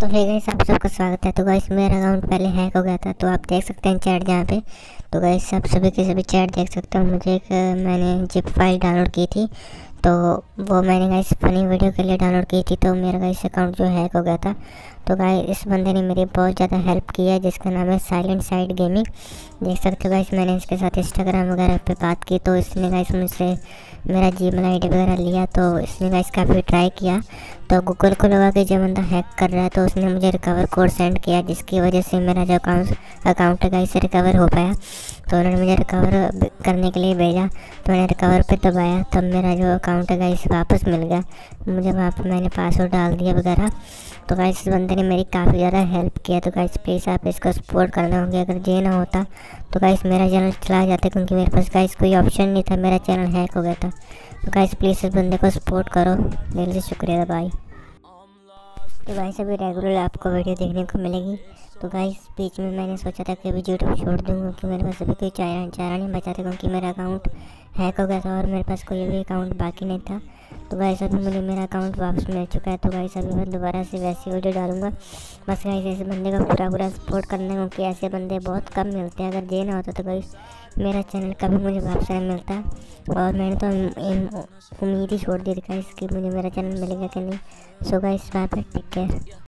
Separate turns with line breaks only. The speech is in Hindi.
तो हे गाइस, आप सबका स्वागत है। तो गाइस, मेरा अकाउंट पहले हैक हो गया था, तो आप देख सकते हैं चैट जहाँ पे। तो गाइस, आप सभी के सभी चैट देख सकते हो। मुझे मैंने जिप फाइल डाउनलोड की थी, तो वो मैंने गाइस फनी वीडियो के लिए डाउनलोड की थी। तो मेरा गाइस अकाउंट जो हैक हो गया था। तो गाइस, इस बंदे ने मेरी बहुत ज़्यादा हेल्प की है, जिसका नाम है साइलेंट साइड गेमिंग। देख सकते हो गाइस, मैंने इसके साथ इंस्टाग्राम वगैरह पे बात की, तो इसने गाइस मुझसे मेरा जीमेल आईडी वगैरह लिया। तो इसने गाइस काफ़ी ट्राई किया, तो गूगल को लगा कि जो बंदा हैक कर रहा है, तो उसने मुझे रिकवर कोड सेंड किया, जिसकी वजह से मेरा जो अकाउंट है गाइस रिकवर हो पाया। तो उन्होंने मुझे रिकवर करने के लिए भेजा, तो मैंने रिकवर पे दबाया, तब मेरा जो अकाउंट है गाइस वापस मिल गया मुझे। वहाँ पे मैंने पासवर्ड डाल दिया वगैरह। तो गाइस, इस बंदे ने मेरी काफ़ी ज़्यादा हेल्प किया। तो गाइस, प्लीज़ आप इसको सपोर्ट करना होंगे। अगर ये ना होता तो गाइस मेरा चैनल चला जाता, क्योंकि मेरे पास गाइस कोई ऑप्शन नहीं था, मेरा चैनल हैक हो गया था। तो गाइस, प्लीज़ इस बंदे को सपोर्ट करो। दिल से शुक्रिया भाई। तो गाइस, अभी रेगुलर आपको वीडियो देखने को मिलेगी। तो गाइस, बीच में मैंने सोचा था कि अभी यूट्यूब छोड़ दूँ, क्योंकि मेरे पास अभी कोई चारा नहीं बचा था, क्योंकि मेरा अकाउंट हैक हो गया था और मेरे पास कोई भी अकाउंट बाकी नहीं था। तो गाइस, अभी मुझे मेरा अकाउंट वापस मिल चुका है। तो गाइस, अभी मैं दोबारा से वैसी वीडियो डालूंगा। बस गाइस, ऐसे बंदे का पूरा सपोर्ट करना, क्योंकि ऐसे बंदे बहुत कम मिलते हैं। अगर ये ना होता तो गाइस मेरा चैनल कभी मुझे वापस नहीं मिलता। और मैंने तो उम्मीद ही छोड़ दी थी गाइस कि मुझे मेरा चैनल मिलेगा कि नहीं। So guys, bye bye, take care.